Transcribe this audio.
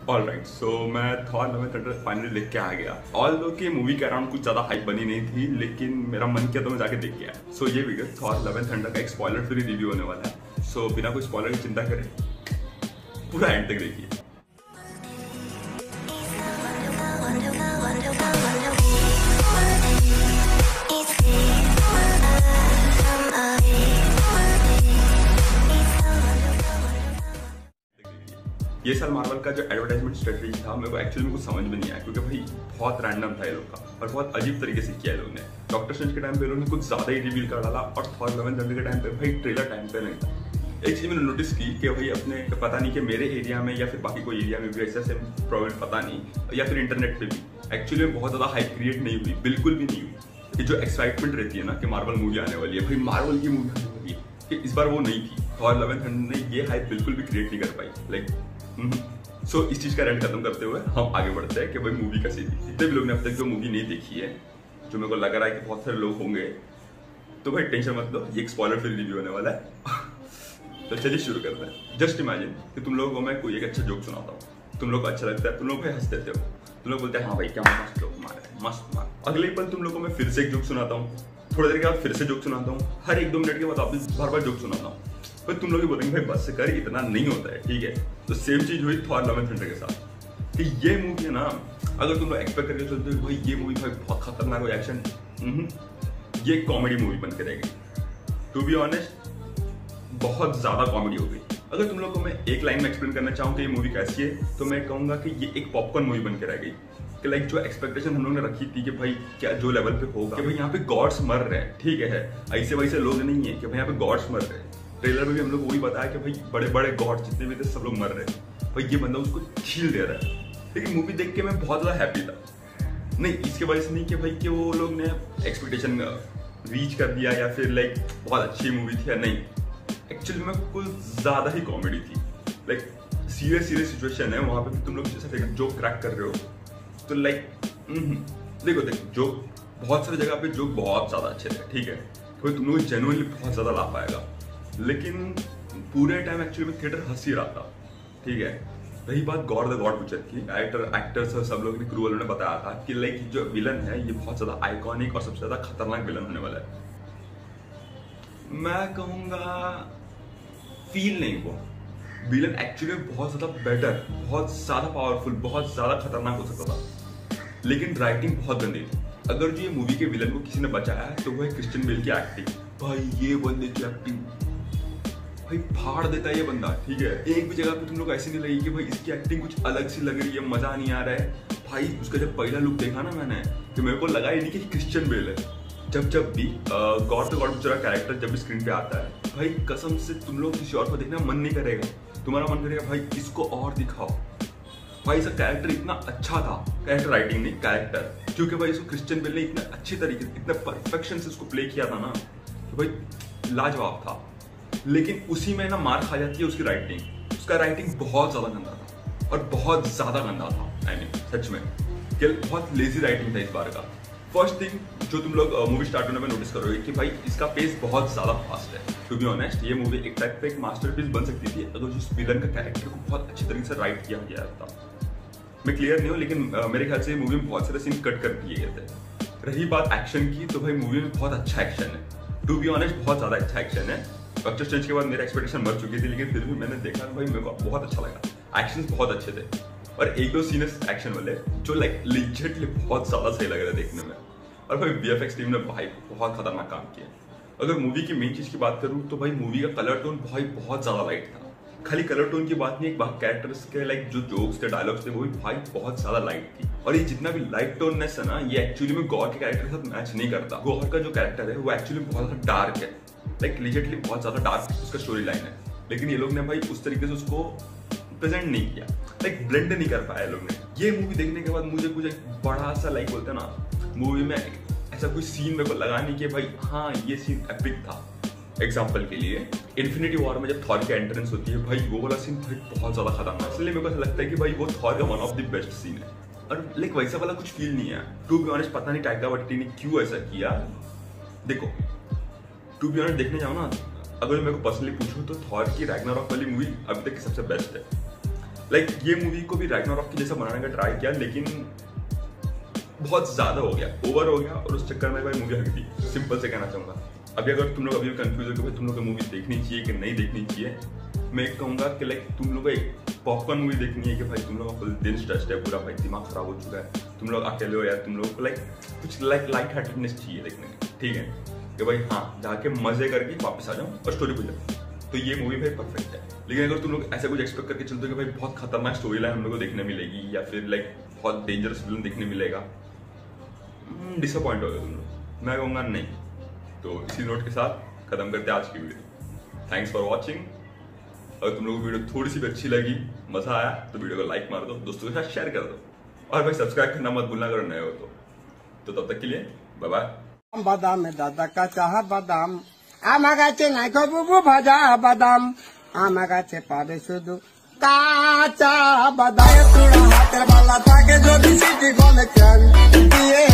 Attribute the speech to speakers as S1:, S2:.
S1: Alright, so मैं Thor love and thunder finally देख के आ गया। ऑल दो की मूवी के अराउंड कुछ ज्यादा हाइप बनी नहीं थी, लेकिन मेरा मन किया तो मैं जाके देख के आया। सो ये video Thor love and thunder का एक स्पॉइलर फ्री रिव्यू होने वाला है। सो बिना कोई स्पॉइलर की चिंता करें, पूरा एंड तक देखिए। ये साल मार्वल का जो एडवर्टाइजमेंट स्ट्रेटजी था मेरे को एक्चुअली में कुछ समझ में नहीं आया, क्योंकि भाई बहुत रैंडम था ये लोग का और बहुत अजीब तरीके से किया है लोगों ने। डॉक्टर स्ट्रेंज के टाइम पे लोगों ने कुछ ज्यादा ही रिवील कर डाला और थॉर लव एंड थंडर के टाइम पे भाई ट्रेलर टाइम पे नहीं था। एक चीज मैंने नोटिस की कि भाई अपने पता नहीं कि मेरे एरिया में या फिर बाकी कोई एरिया में भी ऐसा से प्रॉब्लम पता नहीं, या फिर इंटरनेट पे भी एक्चुअली में बहुत ज्यादा हाइप क्रिएट नहीं हुई, बिल्कुल भी नहीं हुई। कि जो एक्साइटमेंट रहती है ना कि मार्वल मूवी आने वाली है, भाई मार्वल की मूवी आने वाली है, कि इस बार वो नहीं थी। थॉर लव एंड थंडर ने ये हाइप बिल्कुल भी क्रिएट नहीं कर पाई। लाइक सो इस चीज का रेंट खत्म करते हुए हम आगे बढ़ते हैं कि भाई मूवी कैसी थी। जितने भी लोग ने अब तक जो मूवी नहीं देखी है, जो मेरे को लग रहा है कि बहुत सारे लोग होंगे, तो भाई टेंशन मत लो, ये एक स्पॉइलर फ्री रिव्यू होने वाला है। तो चलिए शुरू करते हैं। जस्ट इमेजिन कि तुम लोगों को मैं कोई एक अच्छा जोक सुनाता हूँ, तुम लोग को अच्छा लगता है, तुम लोग भाई हंस देते हो, तुम लोग बोलते हैं हाँ भाई क्या मस्त जोक मारे, मस्त मार। अगले पल तुम लोग को मैं फिर से एक जोक सुनाता हूँ, थोड़ी देर के बाद फिर से जोक सुनाता हूँ, हर 1-2 मिनट के बाद वापस बार बार जोक सुनाता हूँ। फिर तुम लोग ही बोलेंगे भाई बस से कर, इतना नहीं होता है, ठीक है। तो सेम चीज हुई थॉर लव एंड थंडर के साथ कि ये मूवी है ना, अगर तुम लोग एक्सपेक्ट करके चलते हो भाई ये मूवी भाई बहुत खतरनाक हो एक्शन, ये कॉमेडी मूवी बन के रहेगी। टू बी ऑनेस्ट बहुत ज्यादा कॉमेडी हो गई। अगर तुम लोग को मैं एक लाइन में एक्सप्लेन करना चाहूँ कि ये मूवी कैसी है, तो मैं कहूंगा कि ये एक पॉपकॉर्न मूवी बन के रह गई। कि लाइक जो एक्सपेक्टेशन हम लोग ने रखी थी कि भाई क्या जो लेवल पे होगा कि भाई यहाँ पे गॉड्स मर रहे हैं, ठीक है, ऐसे वैसे लोग नहीं है कि भाई यहाँ पे गॉड्स मर रहे हैं। ट्रेलर में भी हम लोग वही बताया कि भाई बड़े बड़े गॉड्स जितने भी थे सब लोग मर रहे हैं, भाई ये बंदा उसको छील दे रहा है। लेकिन मूवी देख के मैं बहुत ज्यादा हैप्पी था। नहीं इसके वजह से नहीं कि भाई कि वो लोग ने एक्सपेक्टेशन रीच कर दिया या फिर लाइक बहुत अच्छी मूवी थी या नहीं, एक्चुअली में कुछ ज्यादा ही कॉमेडी थी। लाइक सीरियस सिचुएशन है, वहां पे तुम लोग जैसे जोक क्रैक कर रहे हो, तो लाइक देखो जोक बहुत सारी जगह पे जोक बहुत ज्यादा अच्छे थे, ठीक है, कोई तुम लोग जेन्युइनली बहुत ज्यादा लाभ आएगा। लेकिन पूरे टाइम एक्चुअली में थिएटर हंस ही रहा था, ठीक है। रही बात गॉड द गॉड पिक्चर की, एक्टर्स और सब लोग ने, क्रू वालों ने बताया था कि लाइक जो विलन है ये बहुत ज्यादा आइकॉनिक और सबसे ज्यादा खतरनाक विलन होने वाला है। मैं कहूंगा फील नहीं हुआ, विलन एक्चुअली बहुत ज्यादा बेटर, बहुत ज्यादा पावरफुल, बहुत ज्यादा खतरनाक हो सकता था, लेकिन राइटिंग बहुत गंदी थी। अगर जो ये मूवी के विलन को किसी ने बचाया है तो वो है क्रिश्चियन बेल की एक्टिंग। भाई ये बंदे की एक्टिंग भाई फाड़ देता है ये बंदा, ठीक है। एक भी जगह पे तुम लोग ऐसी नहीं लगी कि भाई इसकी एक्टिंग कुछ अलग सी लग रही है, मजा नहीं आ रहा है। भाई उसका जब पहला लुक देखा ना मैंने, तो मेरे को लगा ही नहीं कि क्रिश्चियन बेल है। जब भी गॉड द गॉड पिक्चर का कैरेक्टर जब भी स्क्रीन पे आता है, भाई कसम से तुम लोग किसी और को देखना मन नहीं करेगा, तुम्हारा मन करेगा भाई इसको और दिखाओ। भाई इसका कैरेक्टर इतना अच्छा था, कैरेक्टर राइटिंग नहीं कैरेक्टर, क्योंकि भाई इसको क्रिश्चियन बेल ने इतने अच्छी तरीके से, इतने परफेक्शन से इसको प्ले किया था ना, तो भाई लाजवाब था। लेकिन उसी में ना मार खा जाती है उसकी राइटिंग। उसका राइटिंग बहुत ज्यादा गंदा था और बहुत ज्यादा गंदा था। आई मीन सच में कि बहुत लेजी राइटिंग था इस बार का। फर्स्ट थिंग जो तुम लोग मूवी स्टार्ट होने में नोटिस करोगे कि भाई इसका पेस बहुत ज्यादा फास्ट है। टू बी ऑनेस्ट ये मूवी एक टाइप पे एक मास्टरपीस बन सकती थी अगर जिस विलन का कैरेक्टर को बहुत अच्छी तरीके से राइट किया गया था। मैं क्लियर नहीं हूँ, लेकिन मेरे ख्याल से मूवी में बहुत सारे सीन कट कर दिए गए थे। रही बात एक्शन की, तो भाई मूवी में बहुत अच्छा एक्शन है। टू बी ऑनेस्ट बहुत ज्यादा अच्छा एक्शन है। डॉक्टर स्ट्रेंज के बाद मेरा एक्सपेक्टेशन मर चुकी थी, लेकिन फिर भी मैंने देखा भाई मेरे को बहुत अच्छा लगा। एक्शन बहुत अच्छे थे और 1-2 सीन एक्शन वाले जो लाइक लिजिटली बहुत ज्यादा सही लग रहा है देखने में। और भाई वीएफएक्स टीम ने भाई बहुत खतरनाक काम किया। अगर मूवी की मेन चीज की बात करूं तो भाई मूवी का कलर टोन भाई बहुत ज्यादा लाइट था। खाली कलर टोन की बात नहीं, एक बात कैरेक्टर्स के लाइक जो जोक्स थे, डायलॉग्स थे, वो भी भाई बहुत ज्यादा लाइट थी। और ये जितना भी लाइट टोननेस है ना, ये एक्चुअली में गॉर के कैरेक्टर के साथ मैच नहीं करता। गॉर का जो कैरेक्टर है वो एक्चुअली बहुत ज्यादा डार्क है, लाइक लिजिटली बहुत ज्यादा डार्क उसका स्टोरी लाइन है। लेकिन ये लोग ने भाई उस तरीके से उसको प्रेजेंट नहीं किया, लाइक ब्लेंड नहीं कर पाया लोग ने। ये मूवी देखने के बाद मुझे कुछ एक बड़ा सा लाइक बोलते ना, मूवी में ऐसा कोई सीन मेरे को लगा नहीं कि भाई हाँ ये सीन एपिक था। एग्जाम्पल के लिए इन्फिनिटी वॉर में जब थॉर की एंट्रेंस होती है, भाई वो वाला सीन भाई बहुत ज्यादा खतरनाक, इसलिए मेरे को ऐसा लगता है कि भाई वो थॉर का one of the best scene है। और लाइक वैसा वाला कुछ फील नहीं है। टू बी ऑनेस्ट पता नहीं टाइका वाइटिटी ने क्यों ऐसा किया। देखो टू बी ऑनेस्ट देखने जाओ ना, अगर मेरे को पर्सनली पूछो तो थॉर की रैग्नारॉक वाली मूवी अभी तक की सबसे बेस्ट है। लाइक ये मूवी को भी रैग्नारॉक के जैसा बनाने का ट्राई किया, लेकिन बहुत ज्यादा हो गया, ओवर हो गया, और उस चक्कर में भाई मूवी हट गई। सिंपल से कहना चाहूंगा। अभी अगर तुम लोग अभी कंफ्यूज हो कि भाई तुम लोग को मूवी देखनी चाहिए कि नहीं देखनी चाहिए, मैं कहूंगा कि लाइक तुम लोग को एक पॉपकॉर्न मूवी देखनी है कि भाई तुम लोग का फुल दिन स्ट्रेस्ड है, पूरा भाई दिमाग खराब हो चुका है, तुम लोग अकेले हो यार, तुम लोग को लाइक कुछ लाइट हार्टेडनेस चाहिए देखने में, ठीक है, कि भाई हाँ जाके मजे करके वापस आ जाओ और स्टोरी भूल जाओ, तो ये मूवी भाई परफेक्ट है। लेकिन अगर तुम लोग ऐसा कुछ एक्सपेक्ट करके चलते हो कि भाई बहुत खतरनाक स्टोरी लाइन हम लोग को देखने मिलेगी या फिर लाइक बहुत डेंजरस विलन देखने मिलेगा, डिसअपॉइंट हो गए तुम लोग, मैं कहूँगा नहीं। तो इसी नोट के साथ खत्म करते हैं आज की वीडियो। Thanks for watching. अगर तुम लोगों को वीडियो थोड़ी सी भी अच्छी लगी, मजा आया, तो वीडियो को लाइक मार दो, दोस्तों के साथ शेयर कर दो, और भाई सब्सक्राइब करना मत भूलना अगर नए हो तो तब तक के लिए बाय बाय।
S2: बादाम में दादा का चाह बादाम आमा गाचे নাই বুবু ভাজা বাদাম আমা গাছে পাবে শুধু কাঁচা বাদাম তোরা হাতে বালা থাকে যদি সিটি বলে কেন দিয়ে